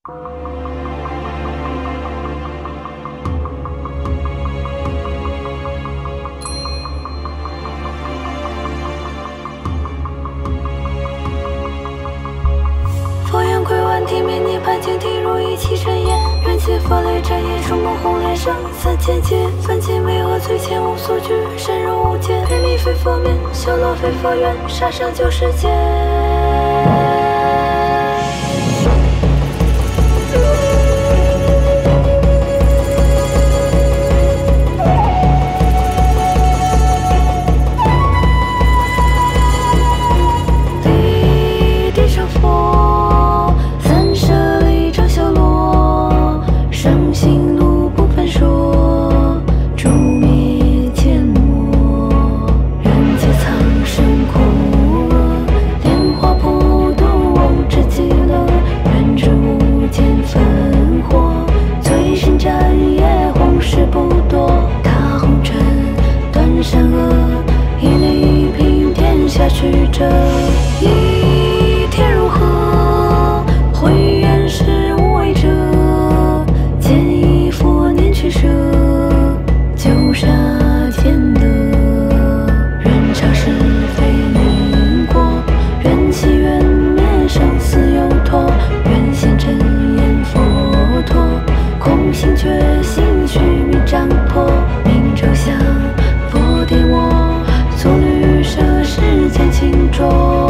佛言归万地面涅槃见地如一气真言，缘起佛雷战焰冲梦红莲生3000劫，凡间为何最前无所惧，深入无间，偏离非佛面，修罗非佛缘，杀生救世界。曲折，一天如何？慧眼识无为者，见一佛念取舍，救杀天德。愿察是非因果，愿起愿灭生死有托，愿现真言佛陀，空性觉醒须弥掌破，明周向佛殿我。作律舍世间清浊，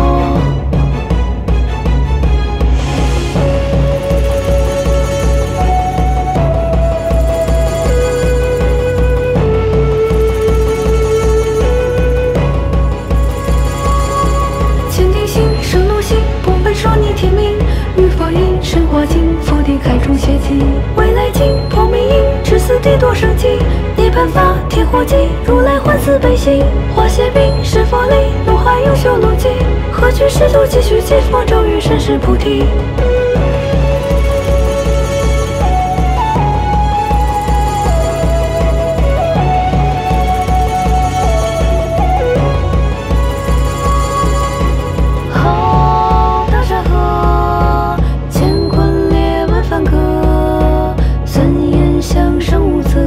乾定心生怒心，不本说逆天命，于佛音生化境，佛地开中邪气，未来境破迷因，至死地多生机。涅槃法天火机，如来还似悲心，化邪病是佛力，怒海有修路迹，何惧师徒继续接佛咒语身是菩提。好大山河，乾坤裂万梵歌，尊严相生无责。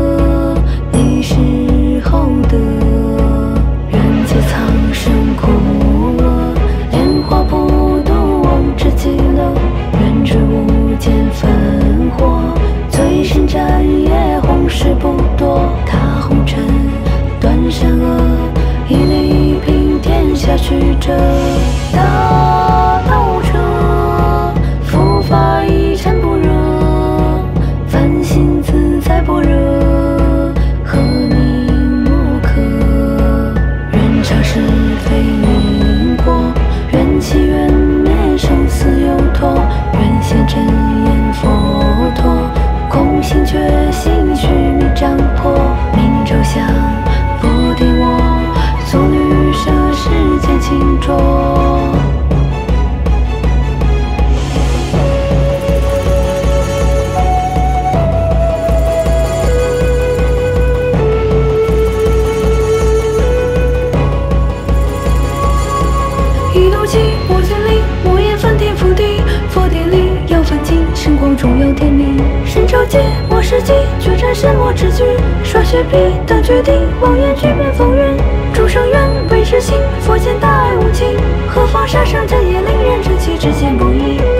战业弘誓不堕，踏红尘，断善恶，一力一平天下曲折。大道无遮，佛法一尘不热，凡心自在般若，何名莫可？愿察是非因果，愿起愿灭生死有托，愿现真言佛陀。空性觉醒须弥掌破，明周向佛殿我，作律舍世间清浊。一怒气，我君临，我言翻天覆地，佛殿里要翻尽，神光中有天命。神州界，我世纪，决战神魔之举，刷血皮等决定，望眼巨变风云。诸生愿为之心，佛前大爱无情，何妨杀生真也令人真气之间不移。